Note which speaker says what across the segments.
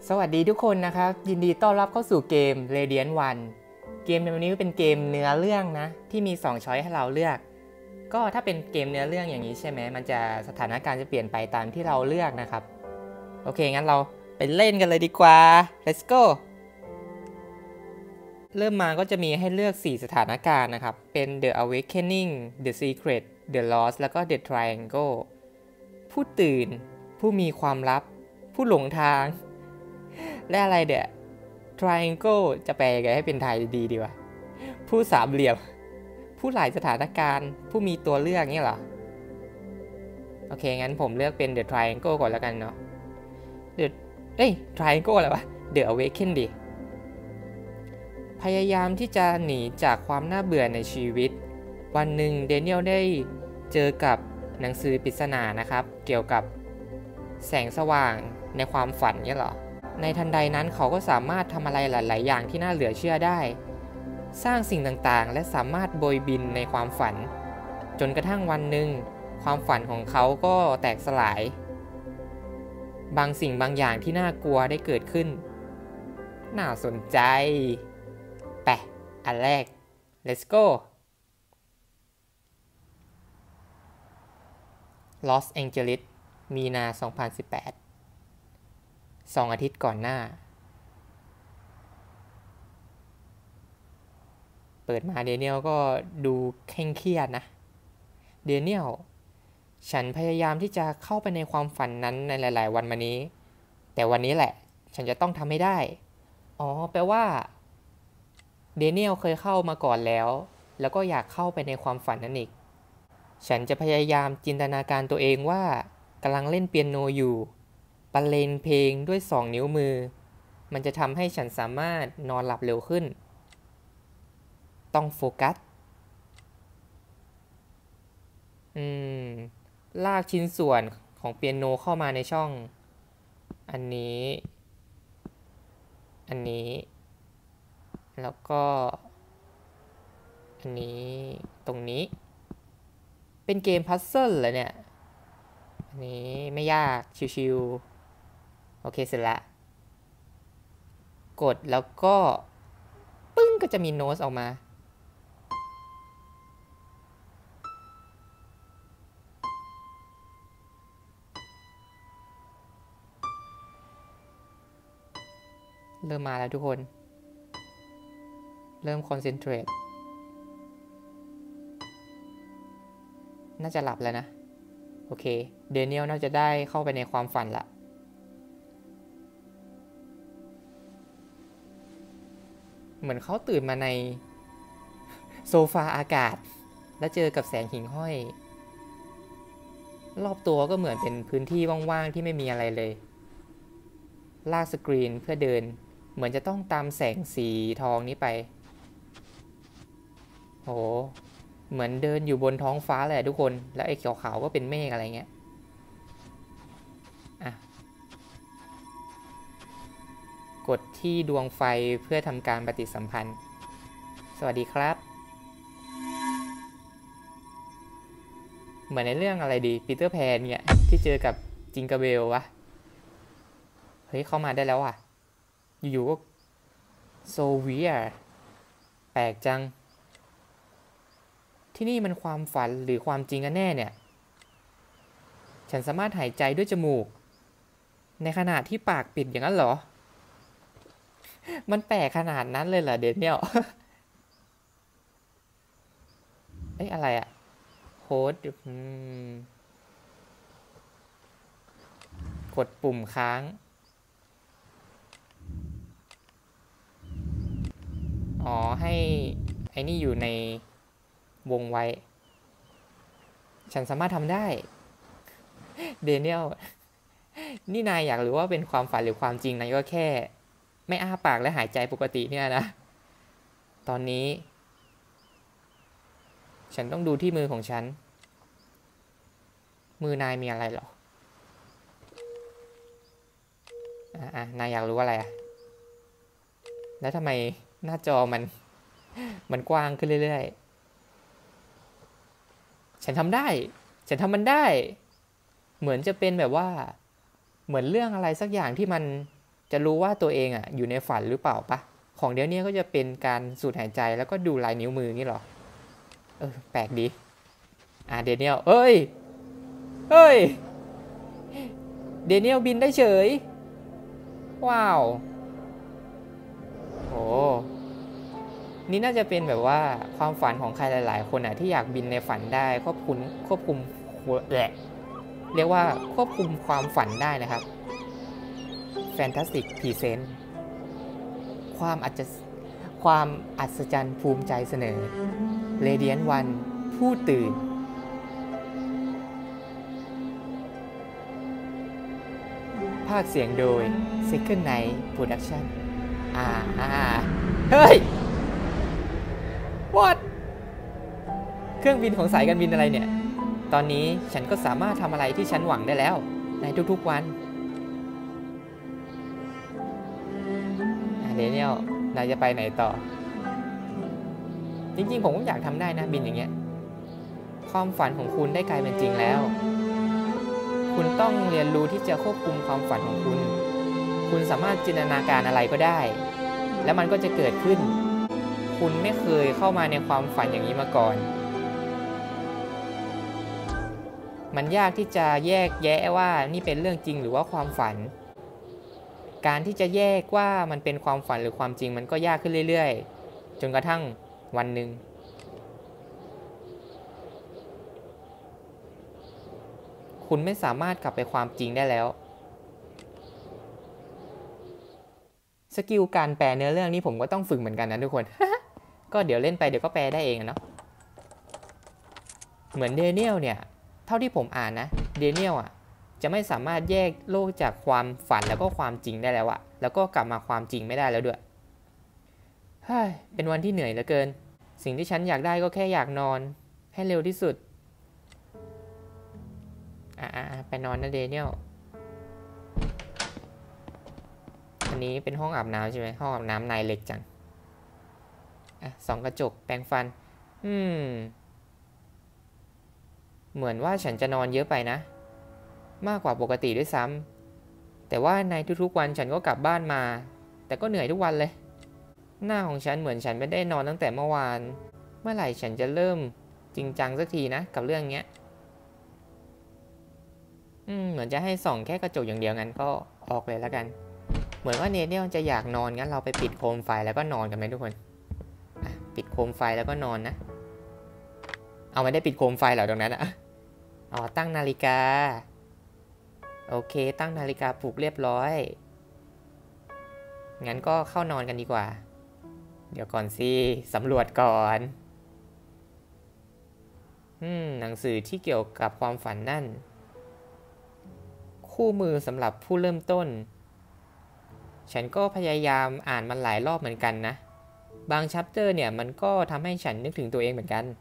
Speaker 1: สวัสดีทุกคนนะครับยินดีต้อนรับเข้าสู่เกม Radiant One เกมในวันนี้เป็นเกมเนื้อเรื่องนะที่มี2ช้อยให้เราเลือกก็ถ้าเป็นเกมเนื้อเรื่องอย่างนี้ใช่ไหมมันจะสถานการณ์จะเปลี่ยนไปตามที่เราเลือกนะครับโอเคงั้นเราไปเล่นกันเลยดีกว่า let's go เริ่มมาก็จะมีให้เลือก4สถานการณ์นะครับเป็น The Awakening The Secret The Lost แล้วก็ The Triangle ผู้ตื่นผู้มีความลับผู้หลงทางและอะไรเดี๋ย Triangle จะแปลไงให้เป็นไทยดีวะผู้สามเหลี่ยมผู้หลายสถานการณ์ผู้มีตัวเลือกนี่เหรอโอเคงั้นผมเลือกเป็น The Triangle ก่อนแล้วกันเนาะ Triangle อะไรวะ The Awaken ดิพยายามที่จะหนีจากความน่าเบื่อในชีวิตวันหนึ่งเดนิเอลได้เจอกับหนังสือปริศนานะครับเกี่ยวกับแสงสว่างในความฝันเนี่ยเหรอในทันใดนั้นเขาก็สามารถทำอะไรหลายๆอย่างที่น่าเหลือเชื่อได้สร้างสิ่งต่างๆและสามารถโบยบินในความฝันจนกระทั่งวันหนึ่งความฝันของเขาก็แตกสลายบางสิ่งบางอย่างที่น่ากลัวได้เกิดขึ้นน่าสนใจไปอันแรก let's go Los Angeles มีนา 2018 2 อาทิตย์ก่อนหน้าเปิดมาเดเนียลก็ดูเคร่งเครียดนะเดเนียลฉันพยายามที่จะเข้าไปในความฝันนั้นในหลายๆวันมานี้แต่วันนี้แหละฉันจะต้องทำให้ได้อ๋อแปลว่าเดเนียลเคยเข้ามาก่อนแล้วก็อยากเข้าไปในความฝันนั้นอีกฉันจะพยายามจินตนาการตัวเองว่ากำลังเล่นเปียโนอยู่บรรเลงเพลงด้วย2 นิ้วมือมันจะทำให้ฉันสามารถนอนหลับเร็วขึ้นต้องโฟกัสลากชิ้นส่วนของเปียโนเข้ามาในช่องอันนี้แล้วก็อันนี้ตรงนี้เป็นเกมพัซเซิลเหรอเนี่ยอันนี้ไม่ยากชิวๆโอเคเสร็จละกดแล้วก็ปึ้งก็จะมีโน้ตออกมาเริ่มมาแล้วทุกคนเริ่มคอนเซนเทรตน่าจะหลับแล้วนะโอเคเดเนียลน่าจะได้เข้าไปในความฝันละเหมือนเขาตื่นมาในโซฟาอากาศแล้วเจอกับแสงหิ่งห้อยรอบตัวก็เหมือนเป็นพื้นที่ว่างๆที่ไม่มีอะไรเลยลากสกรีนเพื่อเดินเหมือนจะต้องตามแสงสีทองนี้ไปโอ้เหมือนเดินอยู่บนท้องฟ้าแหละทุกคนแล้วไอ้ขาวๆก็เป็นเมฆอะไรเงี้ยกดที่ดวงไฟเพื่อทำการปฏิสัมพันธ์สวัสดีครับเหมือนในเรื่องอะไรดีปีเตอร์แพนเนี่ยที่เจอกับจิงกาเบลวะเฮ้ยเข้ามาได้แล้วอ่ะอยู่ๆก็โซเวียแปลกจังที่นี่มันความฝันหรือความจริงกันแน่เนี่ยฉันสามารถหายใจด้วยจมูกในขณะที่ปากปิดอย่างนั้นเหรอมันแปลกขนาดนั้นเลยเหรอเดนเนียลอะไรอะโค้ดกดปุ่มค้างอ๋อให้ไอ้นี่อยู่ในวงไว้ฉันสามารถทำได้เดเนียลนี่นายอยากรู้ว่าเป็นความฝันหรือความจริงนายก็แค่ไม่อ้าปากและหายใจปกติเนี่ยนะตอนนี้ฉันต้องดูที่มือของฉันมือนายมีอะไรหรอนายอยากรู้อะไรแล้วทำไมหน้าจอมันกว้างขึ้นเรื่อยๆฉันทำได้ฉันทำมันได้เหมือนจะเป็นแบบว่าเหมือนเรื่องอะไรสักอย่างที่มันจะรู้ว่าตัวเองอ่ะอยู่ในฝันหรือเปล่าปะของเดี๋ยวนี้ก็จะเป็นการสูดหายใจแล้วก็ดูลายนิ้วมือนี่หรอแปลกดีเดเนียลเฮ้ยเดเนียลบินได้เฉยว้าวโอ้นี่น่าจะเป็นแบบว่าความฝันของใครหลายๆคนอ่ะที่อยากบินในฝันได้ควบคุมแหละเรียกว่าควบคุมความฝันได้นะครับ Fantastic Present ความอัศจรรย์ภูมิใจเสนอ Radiant One ผู้ตื่นภาคเสียงโดย Second Night Production เฮ้ย What เครื่องบินของสายการบินอะไรเนี่ยตอนนี้ฉันก็สามารถทำอะไรที่ฉันหวังได้แล้วในทุกๆวันเดเนียลนายจะไปไหนต่อจริงๆผมก็อยากทำได้นะบินอย่างเงี้ยความฝันของคุณได้กลายเป็นจริงแล้วคุณต้องเรียนรู้ที่จะควบคุมความฝันของคุณสามารถจินตนาการอะไรก็ได้แล้วมันก็จะเกิดขึ้นคุณไม่เคยเข้ามาในความฝันอย่างนี้มาก่อนมันยากที่จะแยกแยะว่านี่เป็นเรื่องจริงหรือว่าความฝันการที่จะแยกว่ามันเป็นความฝันหรือความจริงมันก็ยากขึ้นเรื่อยๆจนกระทั่งวันหนึ่งคุณไม่สามารถกลับไปความจริงได้แล้วสกิลการแปลเนื้อเรื่องนี้ผมก็ต้องฝึกเหมือนกันนะทุกคน ก็เดี๋ยวเล่นไปเดี๋ยวก็แปลได้เองเนาะเหมือนเดเนียลเนี่ยเท่าที่ผมอ่านนะเดเนียลจะไม่สามารถแยกโลกจากความฝันแล้วก็ความจริงได้แล้วแล้วก็กลับมาความจริงไม่ได้แล้วด้วยเป็นวันที่เหนื่อยเหลือเกินสิ่งที่ฉันอยากได้ก็แค่อยากนอนให้เร็วที่สุดไปนอนนะเดเนียลอันนี้เป็นห้องอาบน้ำใช่ไหมห้องอาบน้ำนายเล็กจังส่องกระจกแปรงฟันเหมือนว่าฉันจะนอนเยอะไปนะมากกว่าปกติด้วยซ้ำแต่ว่าในทุกๆวันฉันก็กลับบ้านมาแต่ก็เหนื่อยทุกวันเลยหน้าของฉันเหมือนฉันไม่ได้นอนตั้งแต่เมื่อวานเมื่อไหร่ฉันจะเริ่มจริงจังสักทีนะกับเรื่องเนี้ยเหมือนจะให้ส่องแค่กระจกอย่างเดียวงั้นก็ออกเลยแล้วกันเหมือนว่าเนเนียลจะอยากนอนงั้นเราไปปิดโคมไฟแล้วก็นอนกันไหมทุกคนปิดโคมไฟแล้วก็นอนนะเอาไม่ได้ปิดโคมไฟเหรอตรงนั้นตั้งนาฬิกาโอเคตั้งนาฬิกาปลุกเรียบร้อยงั้นก็เข้านอนกันดีกว่าเดี๋ยวก่อนสิสำรวจก่อนหนังสือที่เกี่ยวกับความฝันนั่นคู่มือสำหรับผู้เริ่มต้นฉันก็พยายามอ่านมันหลายรอบเหมือนกันนะบางชัปเตอร์เนี่ยมันก็ทำให้ฉันนึกถึงตัวเองเหมือนกัน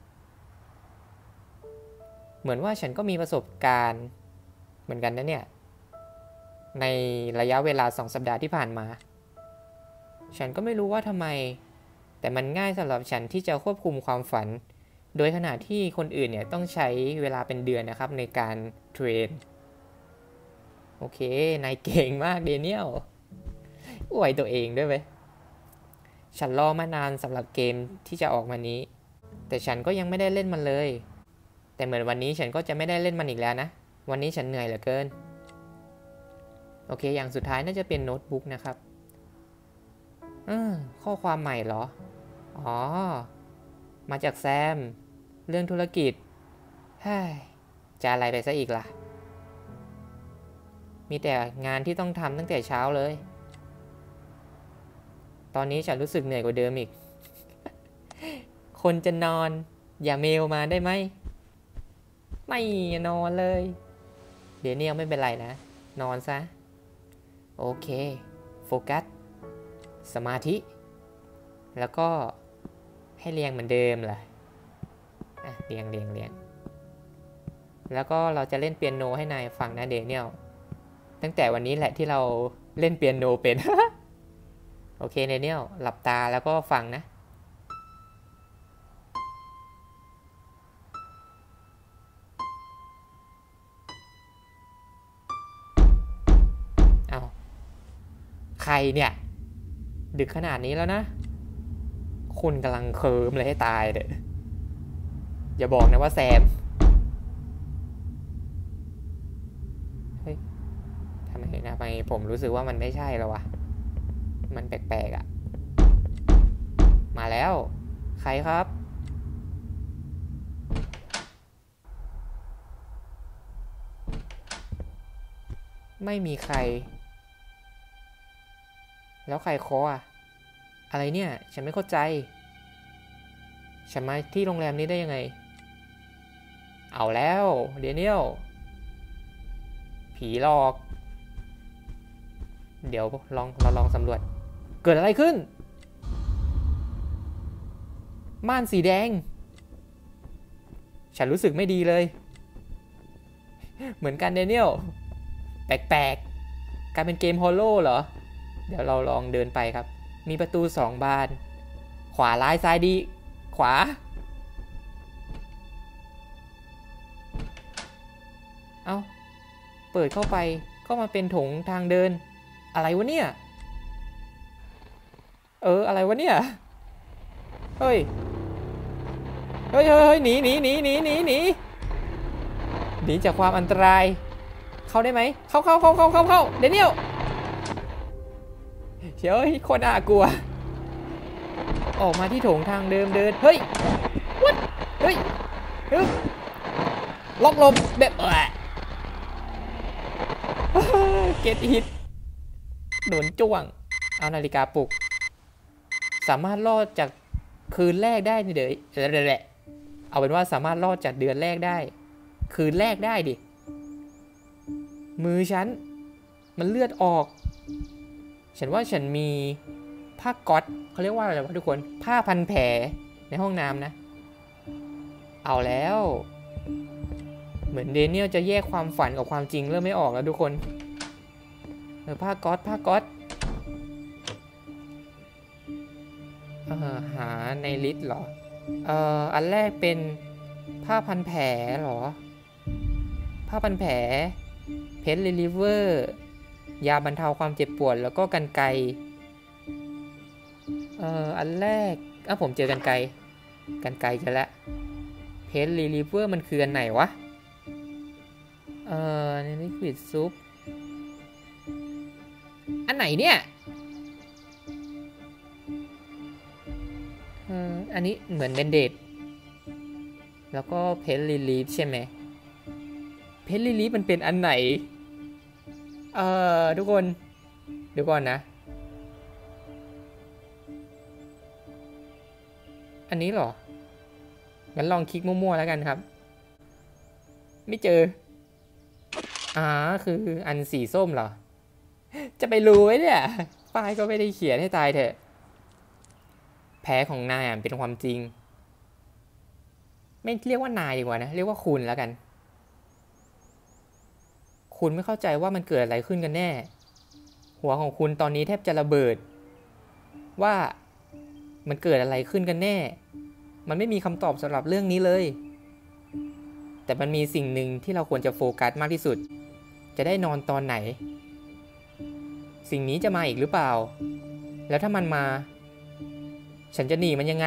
Speaker 1: เหมือนว่าฉันก็มีประสบการณ์เหมือนกันนะเนี่ยในระยะเวลา2 สัปดาห์ที่ผ่านมาฉันก็ไม่รู้ว่าทำไมแต่มันง่ายสำหรับฉันที่จะควบคุมความฝันโดยขณะที่คนอื่นเนี่ยต้องใช้เวลาเป็นเดือนนะครับในการเทรนโอเคนายเก่งมากเดเนียลอวยตัวเองด้วยไหมฉันรอมานานสำหรับเกมที่จะออกมานี้แต่ฉันก็ยังไม่ได้เล่นมันเลยแต่เหมือนวันนี้ฉันก็จะไม่ได้เล่นมันอีกแล้วนะวันนี้ฉันเหนื่อยเหลือเกินโอเคอย่างสุดท้ายน่าจะเป็นโน้ตบุ๊กนะครับข้อความใหม่เหรอมาจากแซมเรื่องธุรกิจจะอะไรไปซะอีกล่ะมีแต่งานที่ต้องทำตั้งแต่เช้าเลยตอนนี้ฉันรู้สึกเหนื่อยกว่าเดิมอีก คนจะนอนอย่าเมลมาได้ไหมไม่นอนเลยเดี๋ยวนี้ไม่เป็นไรนะนอนซะโอเคโฟกัสสมาธิแล้วก็ให้เรียงเหมือนเดิมเลยเรียงแล้วก็เราจะเล่นเปียโนให้นายฟังนะเดเนียลตั้งแต่วันนี้แหละที่เราเล่นเปียโนเป็น โอเคเดเนียลหลับตาแล้วก็ฟังนะใครเนี่ยดึกขนาดนี้แล้วนะคุณกำลังเคิร์มเลยให้ตายเด้ออย่าบอกนะว่าแซมเฮ้ยทำไมผมรู้สึกว่ามันไม่ใช่แล้ววะมันแปลกๆอ่ะมาแล้วใครครับไม่มีใครแล้วใครเคาะอะอะไรเนี่ยฉันไม่เข้าใจฉันมาที่โรงแรมนี้ได้ยังไงเอาแล้วเดนิเอลผีหลอกเดี๋ยวเราลองสำรวจเกิดอะไรขึ้นม่านสีแดงฉันรู้สึกไม่ดีเลยเหมือนกันเดนิเอลแปลกๆการเป็นเกมฮอลโลเหรอเดี๋ยวเราลองเดินไปครับมีประตู2 บานขวาร้ายซ้ายดีขวาเอาเปิดเข้าไปก็มาเป็นโถงทางเดินอะไรวะเนี่ยอะไรวะเนี่ยเฮ้ยหนีจากความอันตรายเข้าได้ไหมเข้าเดนิเอลเฮ้ยคนน่ากลัวออกมาที่โถงทางเดินเฮ้ยวัดเฮ้ยล็อกลมแบบเกตฮิตโดนจ้วงเอานาฬิกาปลุกสามารถรอดจากคืนแรกได้นี่เดี๋ยวแหละเอาเป็นว่าสามารถรอดจากเดือนแรกได้คืนแรกได้ดิมือฉันมันเลือดออกฉันว่าฉันมีผ้าก๊อซเขาเรียกว่าอะไรวะทุกคนผ้าพันแผลในห้องน้ำนะเอาแล้วเหมือนเดนิเอลจะแยกความฝันกับความจริงเริ่มไม่ออกแล้วทุกคนผ้าก๊อซหาในลิสต์เหรออันแรกเป็นผ้าพันแผลเหรอผ้าพันแผลเพนรีลิเวอร์ยาบรรเทาความเจ็บปวดแล้วก็กรรไกรอันแรกผมเจอกรรไกรเจอแล้วเพนรีลิเวอร์มันคืออันไหนวะในลิควิดซุปอันไหนเนี่ยอันนี้เหมือนเบนเดดแล้วก็เพนรีลีฟใช่ไหมเพนรีลีฟมันเป็นอันไหนทุกคนเดี๋ยวก่อนนะอันนี้เหรองั้นลองคลิกมั่วๆแล้วกันครับไม่เจอคืออันสีส้มเหรอจะไปรู้ไว้เนี่ยป้ายก็ไม่ได้เขียนให้ตายเถอะแพ้ของนายเป็นความจริงไม่เรียกว่านายดีกว่านะเรียกว่าคุณแล้วกันคุณไม่เข้าใจว่ามันเกิดอะไรขึ้นกันแน่หัวของคุณตอนนี้แทบจะระเบิดว่ามันเกิดอะไรขึ้นกันแน่มันไม่มีคำตอบสำหรับเรื่องนี้เลยแต่มันมีสิ่งหนึ่งที่เราควรจะโฟกัสมากที่สุดจะได้นอนตอนไหนสิ่งนี้จะมาอีกหรือเปล่าแล้วถ้ามันมาฉันจะหนีมันยังไง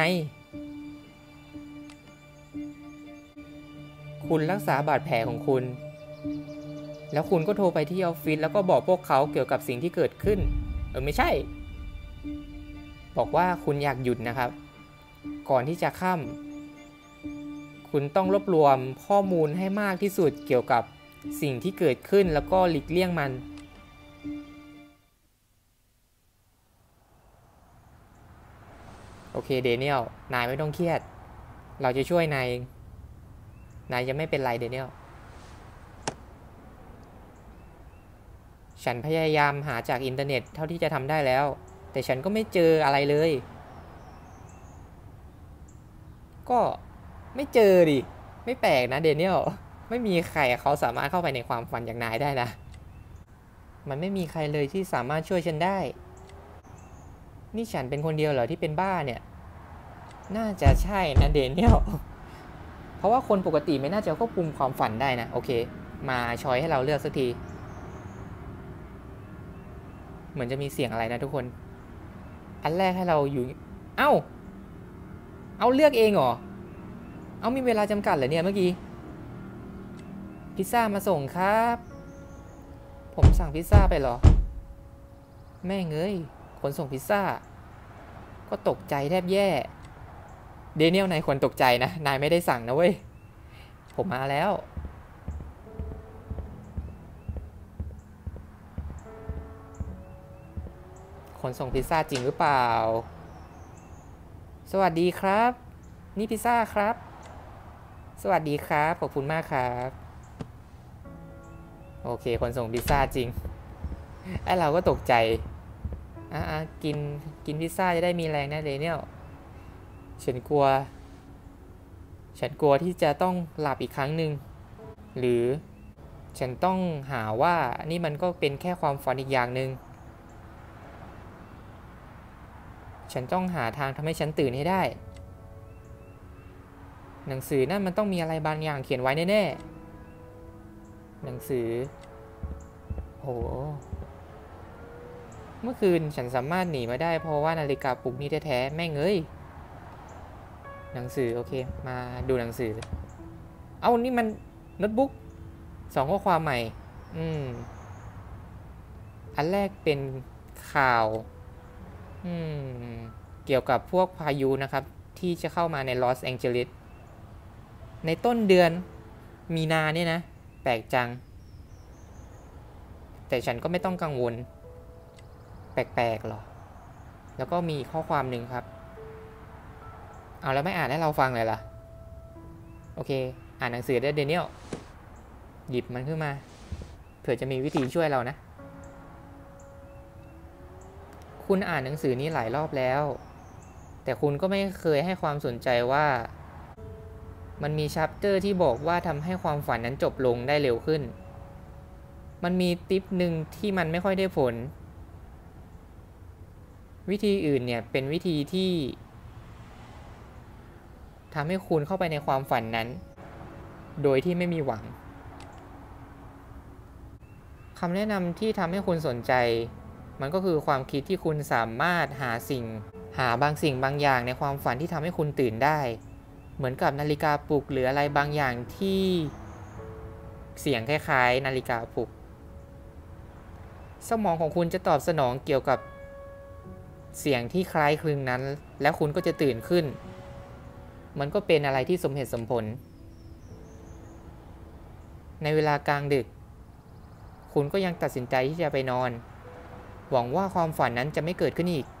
Speaker 1: คุณรักษาบาดแผลของคุณแล้วคุณก็โทรไปที่ออฟฟิศแล้วก็บอกพวกเขาเกี่ยวกับสิ่งที่เกิดขึ้นไม่ใช่บอกว่าคุณอยากหยุดนะครับก่อนที่จะค่ำคุณต้องรวบรวมข้อมูลให้มากที่สุดเกี่ยวกับสิ่งที่เกิดขึ้นแล้วก็หลีกเลี่ยงมันโอเคเดนิเอลนายไม่ต้องเครียดเราจะช่วยนายจะไม่เป็นไรเดนิเอลฉันพยายามหาจากอินเทอร์เน็ตเท่าที่จะทำได้แล้วแต่ฉันก็ไม่เจออะไรเลยก็ไม่เจอดิไม่แปลกนะเดนิเอลไม่มีใครเขาสามารถเข้าไปในความฝันอย่างนายได้นะมันไม่มีใครเลยที่สามารถช่วยฉันได้นี่ฉันเป็นคนเดียวเหรอที่เป็นบ้าเนี่ยน่าจะใช่นะเดนิเอลเพราะว่าคนปกติไม่น่าจะควบคุมความฝันได้นะโอเคมาช้อยให้เราเลือกสักทีเหมือนจะมีเสียงอะไรนะทุกคน อันแรกให้เราอยู่เอ้าเลือกเองเหรอมีเวลาจำกัดเหรอเนี่ยเมื่อกี้พิซซ่ามาส่งครับผมสั่งพิซซ่าไปเหรอแม่งเอ้ยขนส่งพิซซ่าก็ตกใจแทบแย่เดนิเอลนายควรตกใจนะนายไม่ได้สั่งนะเว้ยผมมาแล้วขนส่งพิซซ่าจริงหรือเปล่าสวัสดีครับนี่พิซซ่าครับสวัสดีครับขอบคุณมากครับโอเคขนส่งพิซซ่าจริงไอเราก็ตกใจกินพิซซ่าจะได้มีแรงนะเดนิเอลฉันกลัวที่จะต้องหลับอีกครั้งหนึ่งหรือฉันต้องหาว่านี่มันก็เป็นแค่ความฝันอีกอย่างหนึ่งฉันต้องหาทางทำให้ฉันตื่นให้ได้หนังสือนั่นมันต้องมีอะไรบางอย่างเขียนไว้แน่ๆหนังสือโอ้เมื่อคืนฉันสามารถหนีมาได้เพราะว่านาฬิกาปลุกนี้แท้ๆแม่งเอ้ยหนังสือโอเคมาดูหนังสือนี่มันโน้ตบุ๊ก2 ข้อความใหม่อันแรกเป็นข่าวเกี่ยวกับพวกพายุนะครับที่จะเข้ามาในลอสแองเจลิสในต้นเดือนมีนาเนี่ยนะแปลกจังแต่ฉันก็ไม่ต้องกังวลแปลกๆหรอแล้วก็มีข้อความหนึ่งครับแล้วไม่อ่านให้เราฟังเลยล่ะโอเคอ่านหนังสือได้เดนิเอลหยิบมันขึ้นมาเผื่อจะมีวิธีช่วยเรานะคุณอ่านหนังสือนี้หลายรอบแล้วแต่คุณก็ไม่เคยให้ความสนใจว่ามันมีชัปเตอร์ที่บอกว่าทำให้ความฝันนั้นจบลงได้เร็วขึ้นมันมีทิปหนึ่งที่มันไม่ค่อยได้ผลวิธีอื่นเนี่ยเป็นวิธีที่ทำให้คุณเข้าไปในความฝันนั้นโดยที่ไม่มีหวังคำแนะนำที่ทำให้คุณสนใจมันก็คือความคิดที่คุณสามารถหาบางสิ่งบางอย่างในความฝันที่ทำให้คุณตื่นได้เหมือนกับนาฬิกาปลุกหรืออะไรบางอย่างที่เสียงคล้ายๆนาฬิกาปลุกสมองของคุณจะตอบสนองเกี่ยวกับเสียงที่คล้ายคลึงนั้นแล้วคุณก็จะตื่นขึ้นมันก็เป็นอะไรที่สมเหตุสมผลในเวลากลางดึกคุณก็ยังตัดสินใจที่จะไปนอนหวังว่าความฝันนั้นจะไม่เกิดขึ้นอีก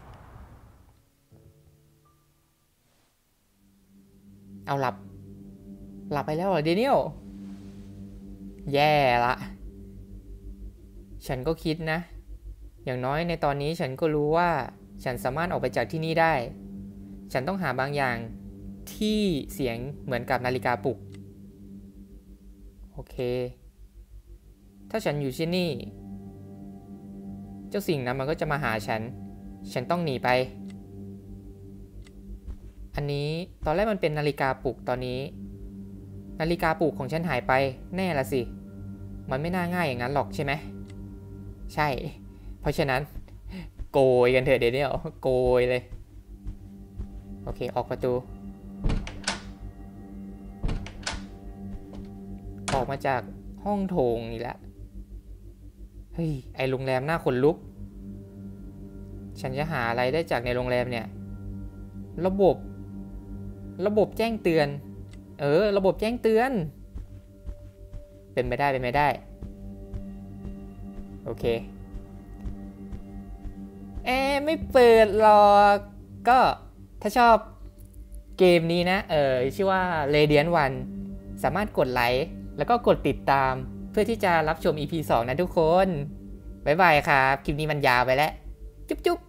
Speaker 1: หลับไปแล้วเหรอเดนิเอลแย่ละฉันก็คิดนะอย่างน้อยในตอนนี้ฉันก็รู้ว่าฉันสามารถออกไปจากที่นี่ได้ฉันต้องหาบางอย่างที่เสียงเหมือนกับนาฬิกาปลุกโอเคถ้าฉันอยู่ที่นี่เจ้าสิ่งนั้นมันก็จะมาหาฉันต้องหนีไปอันนี้ตอนแรกมันเป็นนาฬิกาปลุกตอนนี้นาฬิกาปลุกของฉันหายไปแน่ละสิมันไม่น่าง่ายอย่างนั้นหรอกใช่ไหมใช่เพราะฉะนั้นโกยกันเถอะเดี๋ยวนี้โกยเลยโอเคออกประตูออกมาจากห้องโถงนี่แหละเฮ้ยไอโรงแรมน่าขนลุกฉันจะหาอะไรได้จากในโรงแรมเนี่ยระบบแจ้งเตือนระบบแจ้งเตือนเป็นไม่ได้โอเคไม่เปิดหรอกก็ถ้าชอบเกมนี้นะชื่อว่า Radiant One สามารถกดไลค์แล้วก็กดติดตามเพื่อที่จะรับชม EP 2 นะทุกคนบ๊ายบายครับคลิปนี้มันยาวไปแล้วจุ๊บ